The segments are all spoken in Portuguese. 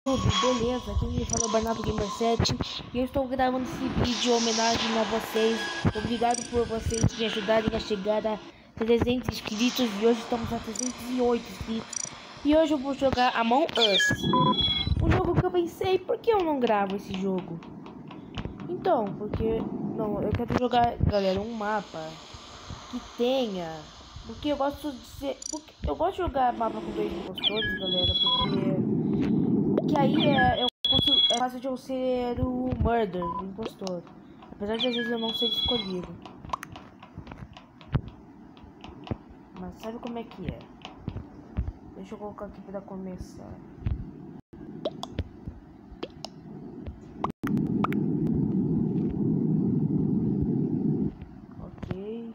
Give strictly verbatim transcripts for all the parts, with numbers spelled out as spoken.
Beleza, aqui me fala o Bernardo Gamer sete e eu estou gravando esse vídeo em homenagem a vocês. Obrigado por vocês me ajudarem a chegar a trezentos inscritos e hoje estamos a trezentos e oito inscritos. E hoje eu vou jogar Among Us, um jogo que eu pensei, por que eu não gravo esse jogo? Então, porque, não, eu quero jogar, galera, um mapa que tenha, porque eu gosto de ser, porque eu gosto de jogar mapa com dois impostores, galera, porque que aí é, eu consigo, é fácil de eu ser o murder, o impostor. Apesar de às vezes eu não ser escolhido. Mas sabe como é que é? Deixa eu colocar aqui pra começar. Ok.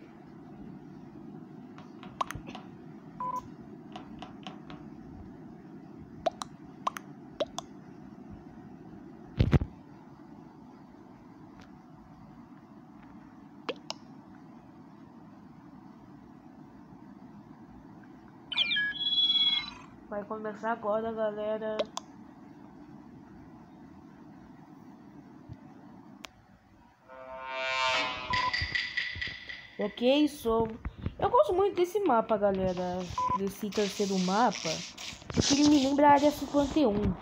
Vai começar agora, galera. Ok, sou. Eu gosto muito desse mapa, galera. Desse terceiro mapa. Porque ele me lembra a área cinquenta e um.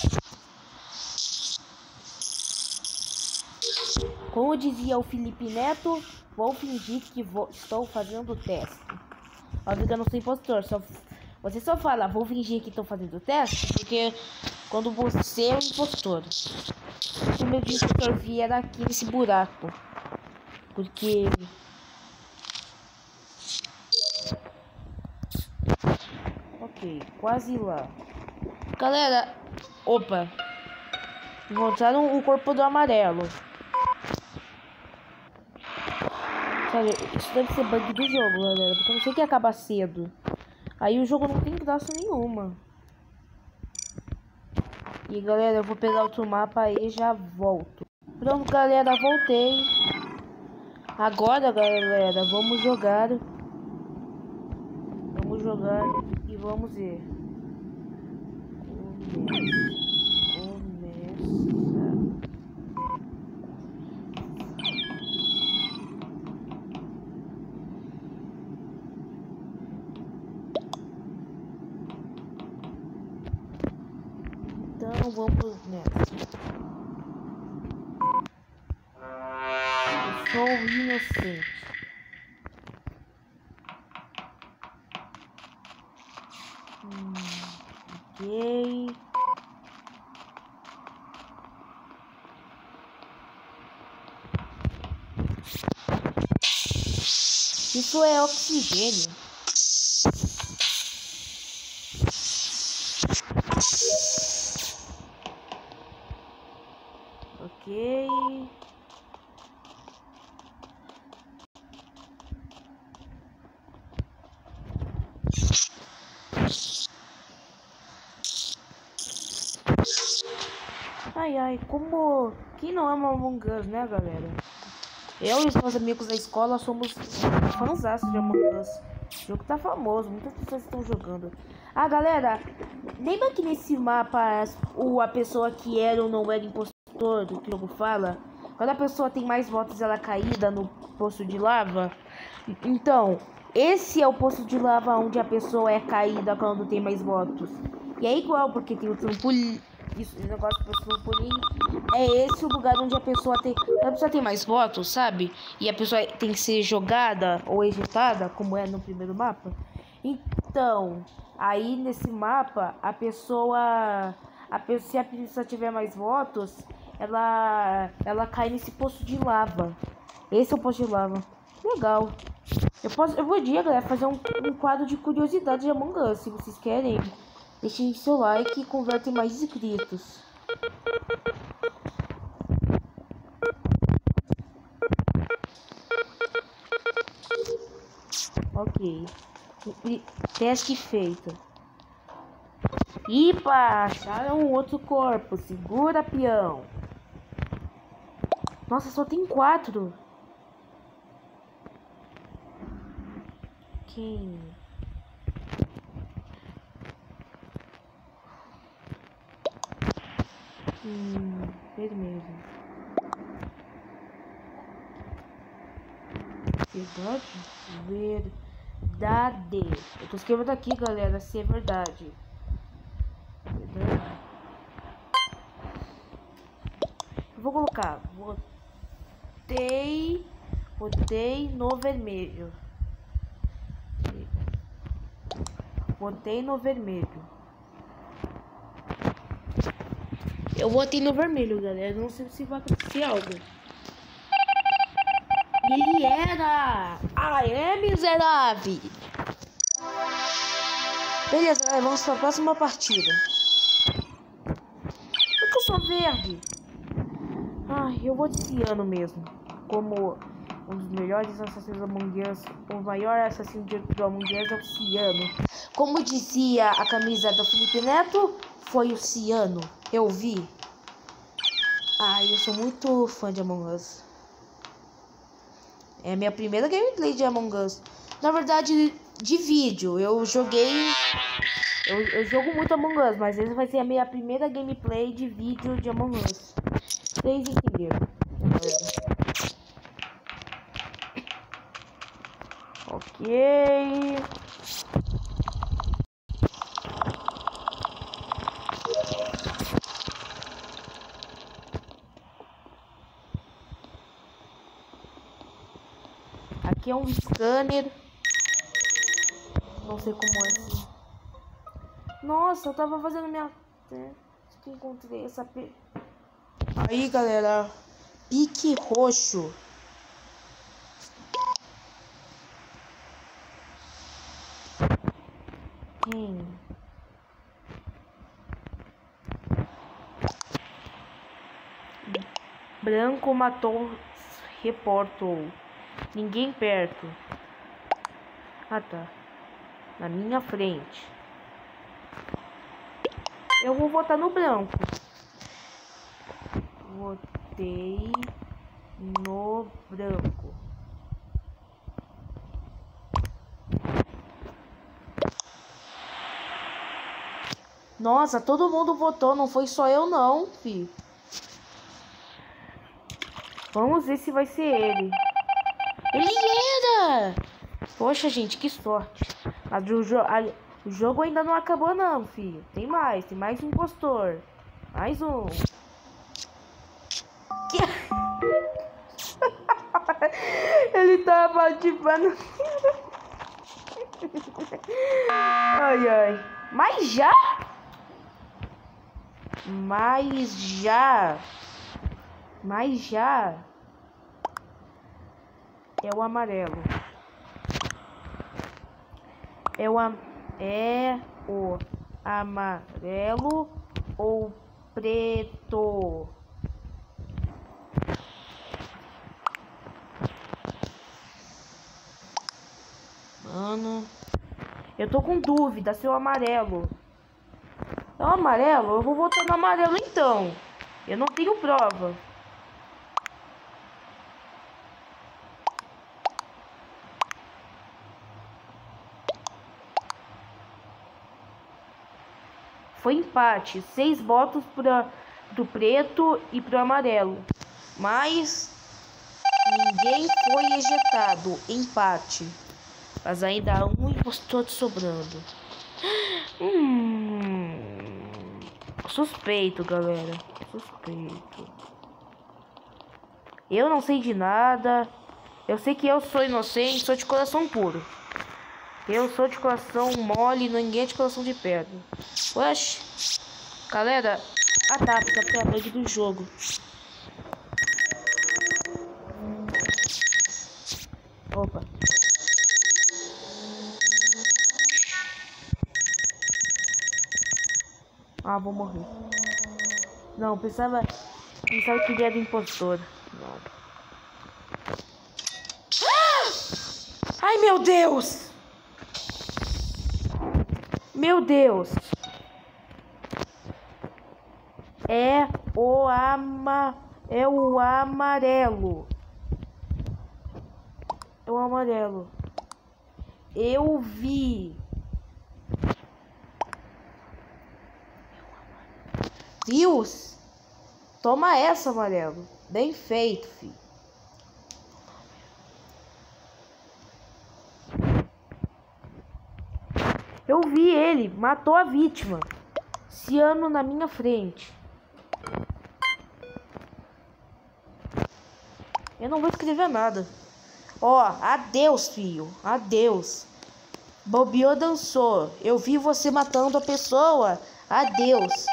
Como dizia o Felipe Neto, vou fingir que vou... estou fazendo o teste. Óbvio que eu não sou impostor, só... Você só fala, vou fingir que estou fazendo o teste, porque quando você é um impostor. Se o meu impostor vier aqui nesse buraco. Porque... Ok, quase lá. Galera, opa. Encontraram o corpo do amarelo. Cara, isso deve ser bug do jogo, galera, porque eu não sei que acaba cedo. Aí o jogo não tem graça nenhuma. E galera, eu vou pegar outro mapa e já volto. Pronto, galera, voltei. Agora, galera, vamos jogar. Vamos jogar e vamos ver. Começa. Então vamos nessa. Eu sou inocente. Hum, ok. Isso é oxigênio. Ok. Ai, ai, como... Quem não ama Among Us, né, galera? Eu e os meus amigos da escola somos fãzaços de Among Us. O jogo tá famoso, muitas pessoas estão jogando. Ah, galera, lembra que nesse mapa o, a pessoa que era ou não era impostor, do que o jogo fala? Quando a pessoa tem mais votos, ela é caída no poço de lava? Então, esse é o poço de lava onde a pessoa é caída quando tem mais votos. E é igual, porque tem o trampolim. Isso, esse negócio do trampolim. É esse o lugar onde a pessoa tem. A pessoa tem mais votos, sabe? E a pessoa tem que ser jogada ou ejetada, como é no primeiro mapa. Então, aí nesse mapa, a pessoa. A pessoa, se a pessoa tiver mais votos, ela. Ela cai nesse poço de lava. Esse é o poço de lava. Legal. Eu posso. Eu podia, galera, fazer um, um quadro de curiosidade de Among Us, se vocês querem. Deixem seu like e convertem mais inscritos. Ok. E, teste feito. Ipa, acharam um outro corpo. Segura, peão. Nossa, só tem quatro. Quem? Hum, vermelho. Verdade? Verdade. Eu tô escrevendo aqui, galera, se é verdade. Verdade. Eu vou colocar. Votei. Votei no vermelho. Votei no vermelho. Eu votei no vermelho, galera. Não sei se vai acontecer algo. E ele era. Ah, é, miserável. Beleza, galera. Vamos para a próxima partida. Por que eu sou verde? Ai, eu vou de Ciano mesmo. Como um dos melhores assassinos do Among Us. O maior assassino do Among Us é o Ciano. Como dizia a camisa do Felipe Neto, foi o Ciano. Eu vi. Ai, eu sou muito fã de Among Us. É a minha primeira gameplay de Among Us. Na verdade, de vídeo. Eu joguei... Eu, eu jogo muito Among Us, mas essa vai ser a minha primeira gameplay de vídeo de Among Us. Vocês entenderam? Ok... Aqui é um scanner. Não sei como é assim. Nossa, eu tava fazendo minha... Acho que encontrei essa... Aí, galera. Pique roxo. Hum. Branco matou... Reportou. Ninguém perto. Ah, tá. Na minha frente. Eu vou votar no branco. Votei no branco. Nossa, todo mundo votou. Não foi só eu não, filho. Vamos ver se vai ser ele. Ele era! Poxa, gente, que sorte. Mas o, jo a, o jogo ainda não acabou não, filho. Tem mais, tem mais um impostor. Mais um. Que... Ele tá participando. Ai, ai. Mas já? Mas já? Mas já? É o amarelo. É o, am é o amarelo ou preto? Mano, eu tô com dúvida se é o amarelo. É o amarelo? Eu vou votar no amarelo então. Eu não tenho prova. Foi empate, seis votos para do preto e pro amarelo, mas ninguém foi ejetado. Empate, mas ainda há um impostor sobrando. Hum, suspeito, galera, suspeito. Eu não sei de nada. Eu sei que eu sou inocente, sou de coração puro. Eu sou de coração mole, ninguém é de coração de pedra. Oxe, galera, adapta pra bug do jogo. Opa. Ah, vou morrer. Não, pensava, pensava que ele era impostor. Não. Ai, meu Deus! Meu Deus! É o ama... É o amarelo. É o amarelo. Eu vi. Deus! Toma essa, amarelo. Bem feito, filho. Eu vi ele, matou a vítima. Ciano na minha frente. Eu não vou escrever nada. Ó, adeus, filho. Adeus. Bobeou, dançou. Eu vi você matando a pessoa. Adeus.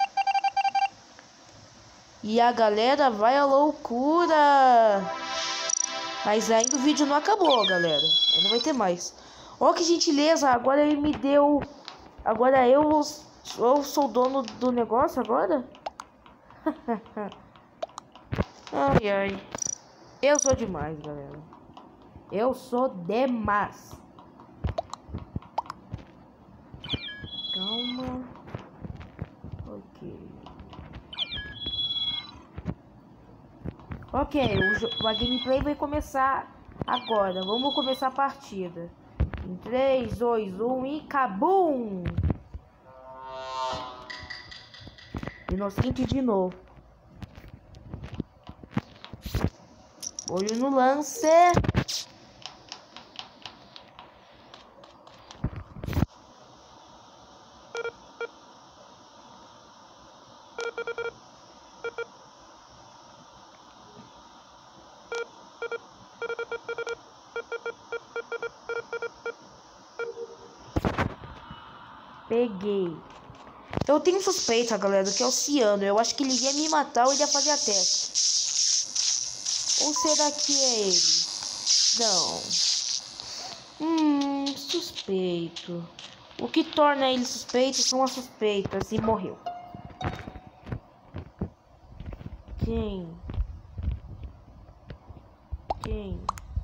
E a galera vai à loucura. Mas ainda o vídeo não acabou, galera. Ainda vai ter mais. Ó, que gentileza. Agora ele me deu... Agora eu, eu sou o dono do negócio agora? Ai, ai. Eu sou demais, galera. Eu sou demais. Calma. Ok. Ok, o, a gameplay vai começar agora. Vamos começar a partida. Em três, dois, um e cabum! Inocente de novo. Olho no lance. Peguei. Eu tenho suspeita, galera, que é o Ciano. Eu acho que ele ia me matar ou ele ia fazer a testa. Ou será que é ele? Não. Hum, suspeito. O que torna ele suspeito são as suspeitas. E morreu. Quem? Quem?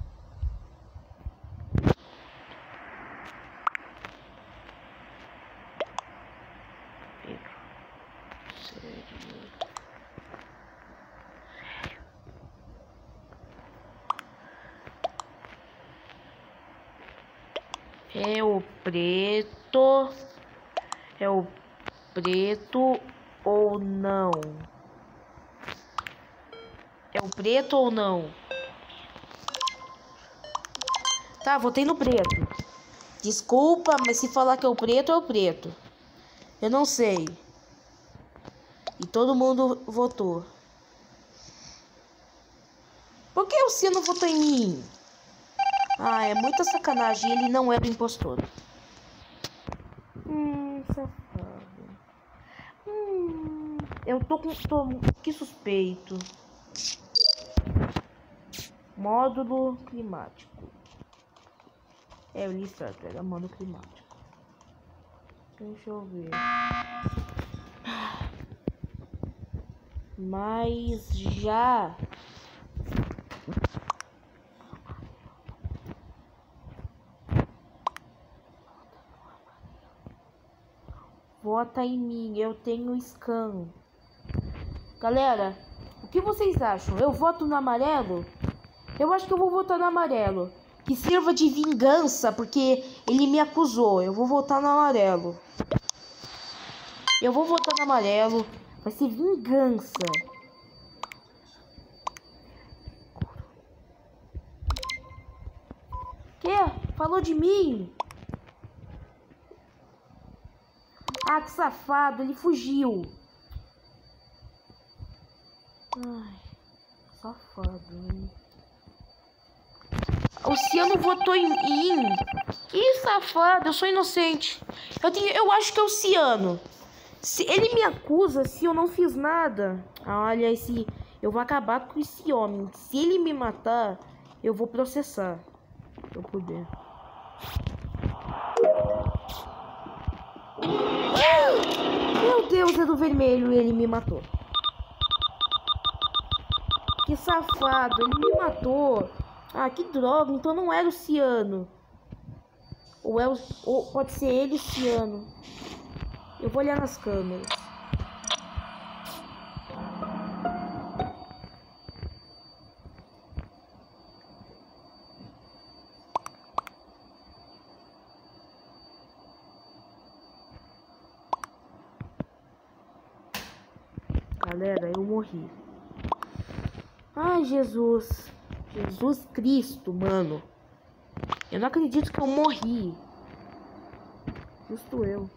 É o preto. É o preto ou não? É o preto ou não? Tá, votei no preto. Desculpa, mas se falar que é o preto, é o preto. Eu não sei. E todo mundo votou. Por que o Ciano votou em mim? Ah, é muita sacanagem. Ele não era o impostor. Hum, safado. Hum, eu tô com... Tô, que suspeito. Módulo climático. É, eu li certo. Era módulo climático. Deixa eu ver. Mas já... Vota em mim, eu tenho scan. Galera, o que vocês acham? Eu voto no amarelo? Eu acho que eu vou votar no amarelo. Que sirva de vingança, porque ele me acusou. Eu vou votar no amarelo. Eu vou votar no amarelo. Vai ser vingança. Que? Falou de mim? Ah, que safado, ele fugiu. Ai, safado, hein? O Ciano votou em mim. Que safado, eu sou inocente. Eu, tenho, eu acho que é o Ciano. Se ele me acusa se eu não fiz nada. Olha, esse, eu vou acabar com esse homem. Se ele me matar, eu vou processar. Se eu puder. Meu Deus, é do vermelho, ele me matou. Que safado, ele me matou. Ah, que droga, então não era o Ciano. Ou, é o, ou pode ser ele o Ciano. Eu vou olhar nas câmeras. Galera, eu morri. Ai, Jesus. Jesus Cristo, mano. Eu não acredito que eu morri. Justo eu.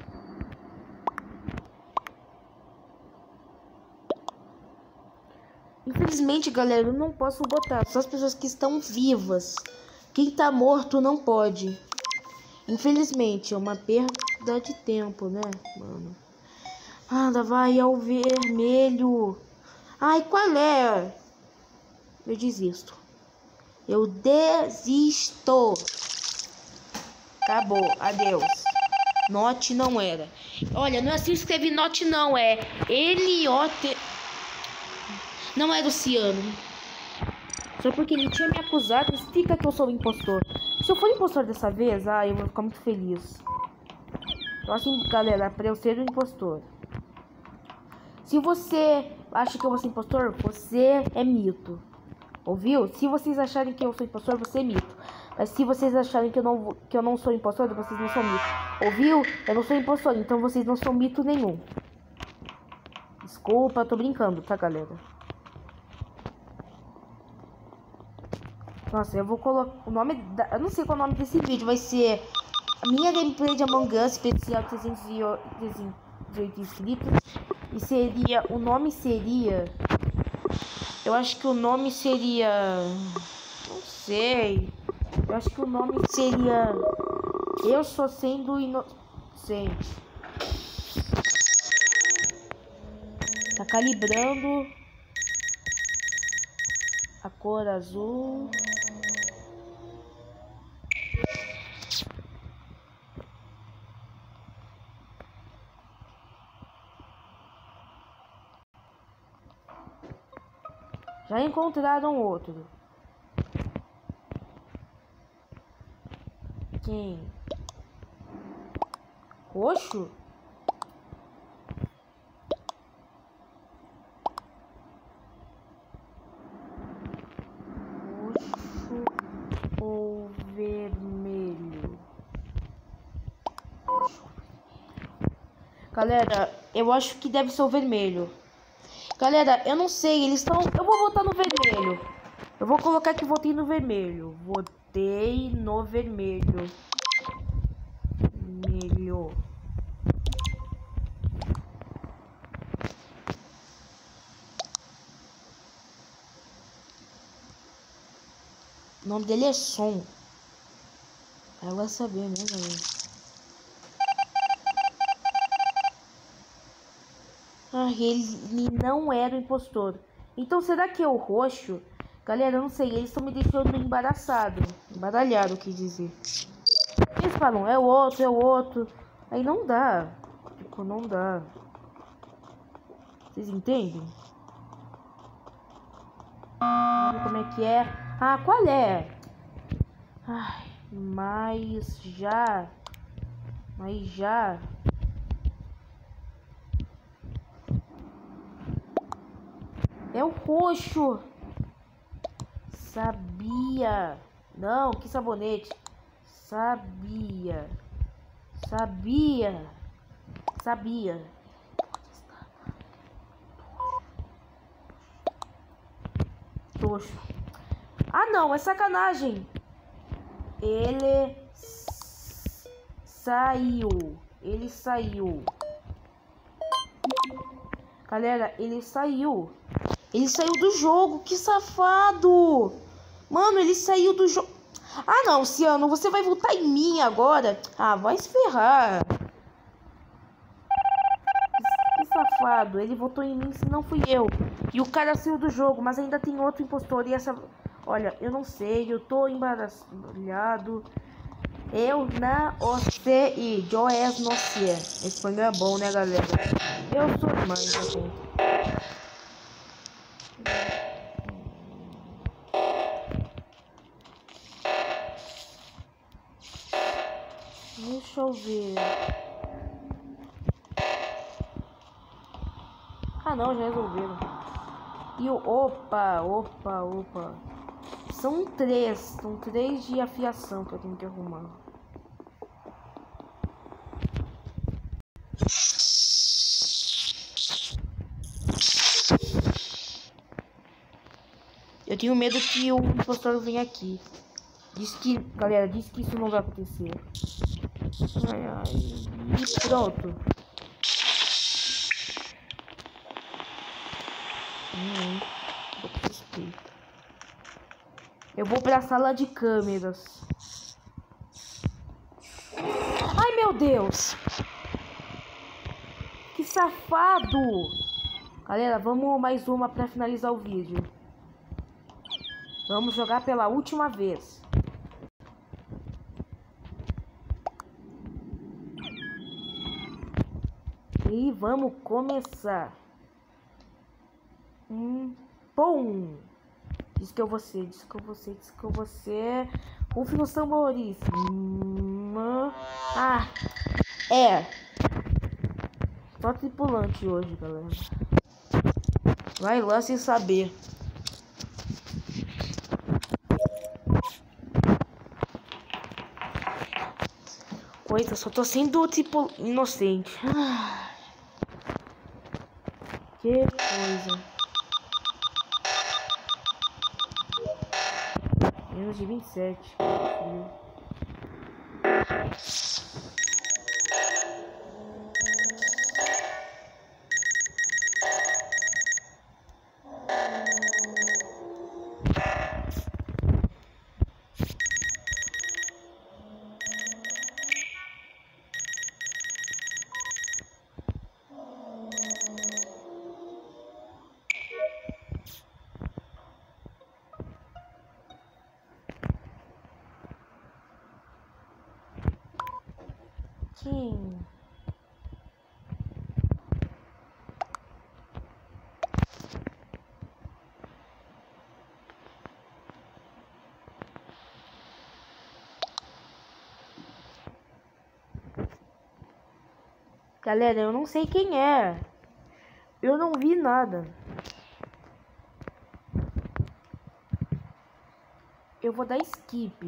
Infelizmente, galera, eu não posso botar. Só as pessoas que estão vivas. Quem tá morto não pode. Infelizmente, é uma perda de tempo, né, mano? Anda, vai ao vermelho. Ai, qual é? Eu desisto. Eu desisto. Acabou, adeus. Note não era. Olha, não é assim que escreve note não, é L-O-T. Não é do Ciano. Só porque ele tinha me acusado, explica que eu sou o impostor. Se eu for impostor dessa vez, ah, eu vou ficar muito feliz. Então assim, galera, pra eu ser o impostor. Se você acha que eu vou ser impostor, você é mito. Ouviu? Se vocês acharem que eu sou impostor, você é mito. Mas se vocês acharem que eu não, que eu não sou impostor, vocês não são mito. Ouviu? Eu não sou impostor, então vocês não são mito nenhum. Desculpa, tô brincando, tá, galera? Nossa, eu vou colocar o nome da... Eu não sei qual é o nome desse vídeo. Vai ser a minha gameplay de Among Us especial trezentos e oito inscritos. E seria... O nome seria... Eu acho que o nome seria... Não sei. Eu acho que o nome seria... Eu sou sendo inocente. Tá calibrando a cor azul. Já encontraram outro. Quem? Roxo? Roxo ou vermelho? Galera, eu acho que deve ser o vermelho. Galera, eu não sei, eles estão... Eu vou votar no vermelho. Eu vou colocar que votei no vermelho. Votei no vermelho. Vermelho. O nome dele é Som. Ela vai saber, né, galera? Ah, ele não era o impostor. Então, será que é o roxo? Galera, eu não sei. Eles estão me deixando embaraçado. Embaralhado, quis dizer. Eles falam, é o outro, é o outro. Aí não dá. Tipo, não dá. Vocês entendem? Vamos ver como é que é. Ah, qual é? Ai, mas já... Mas já... É o roxo. Sabia. Não, que sabonete. Sabia. Sabia. Sabia. Toxo. Ah, não, é sacanagem. Ele saiu. Ele saiu. Galera, ele saiu. Ele saiu do jogo, que safado! Mano, ele saiu do jogo. Ah, não, Ciano, você vai votar em mim agora? Ah, vai se ferrar. Que safado, ele votou em mim, se não fui eu. E o cara saiu do jogo, mas ainda tem outro impostor. E essa... Olha, eu não sei, eu tô embaralhado. Eu não sei, eu es no sei. Espanhol é bom, né, galera? Eu sou demais, gente. Deixa eu ver. Ah, não, já resolveram. E o... Opa, opa, opa. São três. São três de afiação que eu tenho que arrumar. Eu tenho medo que o impostor venha aqui. Diz que, galera, diz que isso não vai acontecer. Ai, ai. E pronto. Hum, suspeito. Eu vou pra sala de câmeras. Ai, meu Deus. Que safado. Galera, vamos mais uma pra finalizar o vídeo. Vamos jogar pela última vez. E vamos começar. Hum, pum. Diz que eu vou ser, diz que eu vou ser, diz que eu vou ser. Rufe nos tambores. Hum, ah, é. Só tripulante hoje, galera. Vai lá sem saber. Coisa, só tô sendo tipo inocente. Ah, que coisa. Menos de vinte e sete. Sim. Galera, eu não sei quem é. Eu não vi nada. Eu vou dar skip.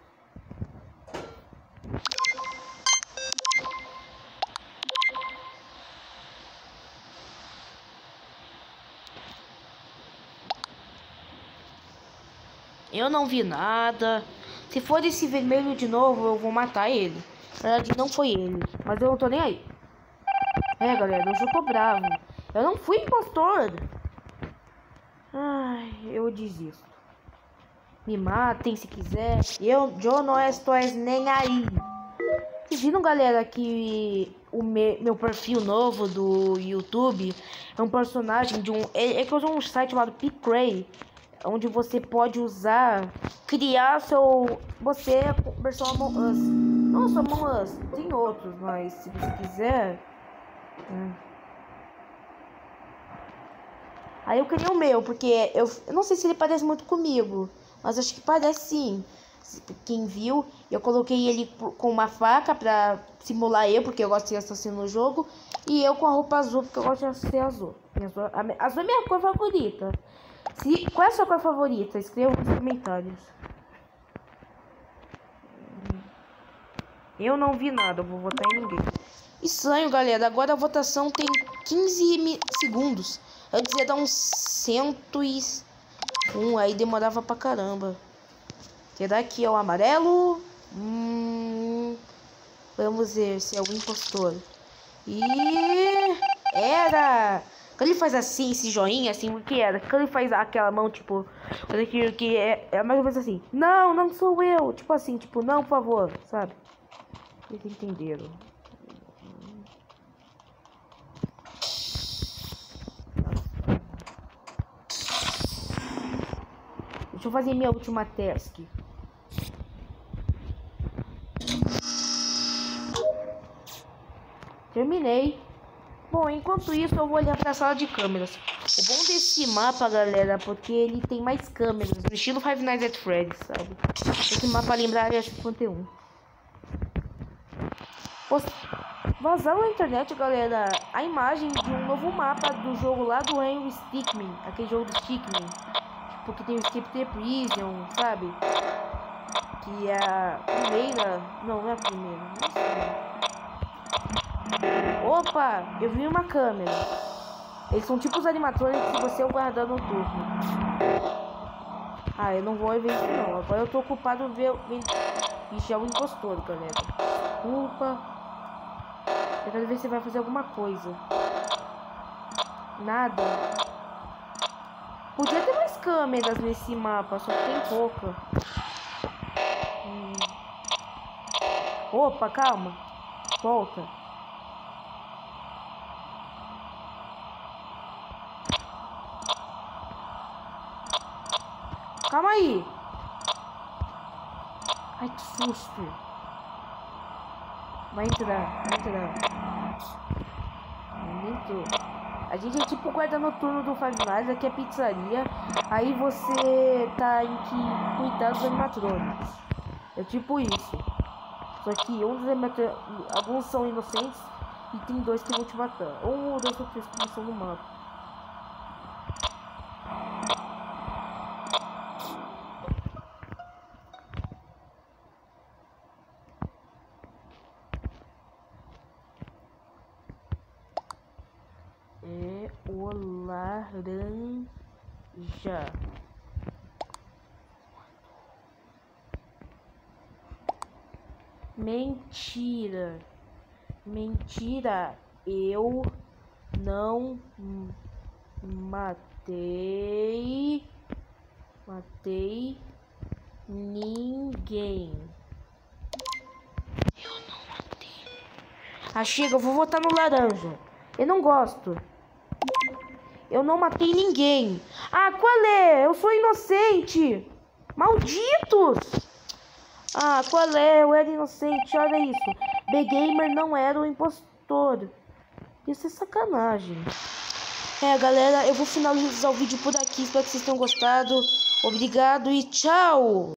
Eu não vi nada. Se for esse vermelho de novo, eu vou matar ele. Na verdade, não foi ele. Mas eu não tô nem aí. É, galera, hoje eu tô bravo. Eu não fui impostor. Ai, eu desisto. Me matem se quiser. Eu, eu não estou nem aí. Vocês viram, galera, que o me, meu perfil novo do YouTube é um personagem de um... É, é que eu uso um site chamado Picray, onde você pode usar, criar seu... Você versão Among Us. Não só Among Us, tem outros, mas se você quiser... Hum. Aí eu criei o meu, porque eu, eu não sei se ele parece muito comigo, mas acho que parece sim. Quem viu, eu coloquei ele com uma faca pra simular eu, porque eu gosto de ser assassino no jogo. E eu com a roupa azul, porque eu gosto de ser azul. Azul é minha cor favorita. Se, qual é a sua cor favorita? Escreva nos comentários. Eu não vi nada, eu vou votar em ninguém. Estranho, galera. Agora a votação tem quinze segundos. Eu dizia dar uns cento e um, aí demorava pra caramba. Será que é o amarelo? Hum, vamos ver se é o impostor. E era. Quando ele faz assim, esse joinha, assim, o que era? Quando ele faz aquela mão, tipo, que, que é, é mais ou menos assim. Não, não sou eu. Tipo assim, tipo, não, por favor, sabe? Vocês entenderam. Deixa eu fazer minha última task. Terminei. Bom, enquanto isso eu vou olhar pra sala de câmeras. O bom desse mapa, galera, porque ele tem mais câmeras, no estilo Five Nights at Freddy's, sabe? Esse mapa lembra a área cinquenta e um. Post... Vazaram na internet, galera, a imagem de um novo mapa do jogo lá do Henry Stickmin, aquele jogo do Stickmin. Tipo, que tem o Skip the Prison, sabe? Que é a primeira... Não, não é a primeira, não sei. Opa, eu vi uma câmera. Eles são tipo os animatrônicos que você é o guarda noturno. Ah, eu não vou ver isso não. Agora eu tô ocupado em ver... Ixi, é o impostor, galera. Desculpa. Eu quero ver se vai fazer alguma coisa. Nada. Podia ter mais câmeras nesse mapa, só que tem pouca. Hum. Opa, calma. Volta. Calma aí. Ai, que susto. Vai entrar, vai entrar. Não entrou. A gente é tipo o guarda noturno do Five Nights, aqui é pizzaria. Aí você tá em que cuidar dos animatrônicos. É tipo isso. Só que um dos animatrônicos, alguns são inocentes e tem dois que vão te matar. Um ou dois ou três que estão no mapa. É o laranja. Mentira. Mentira. Eu não matei. Matei ninguém. Eu não matei. Ah, chega, eu vou votar no laranja. Eu não gosto. Eu não matei ninguém. Ah, qual é? Eu sou inocente. Malditos. Ah, qual é? Eu era inocente, olha isso. B-Gamer não era o impostor. Isso é sacanagem. É, galera, eu vou finalizar o vídeo por aqui. Espero que vocês tenham gostado. Obrigado e tchau!